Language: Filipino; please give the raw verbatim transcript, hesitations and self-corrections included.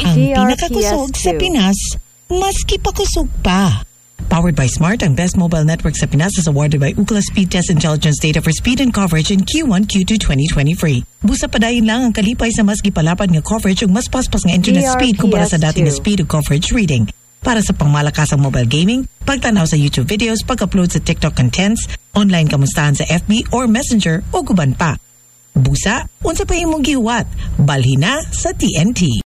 Ang D R P S pinakakusog sa two. Pinas, maski pakusog pa. Powered by Smart, ang best mobile network sa Pinas is awarded by Ookla Speed Test Intelligence Data for speed and coverage in Q one Q two twenty twenty-three. Busa padayon lang ang kalipay sa mas gipalapad nga coverage ug mas paspas nga internet D R P S speed kumpara sa dating nga two. speed ug coverage reading. Para sa pangmalakasang mobile gaming, pagtanaw sa YouTube videos, pag-upload sa TikTok contents, online kamustahan sa F B or Messenger o guban pa. Busa, unsa pa imong gihuwat? Balhin na sa T N T.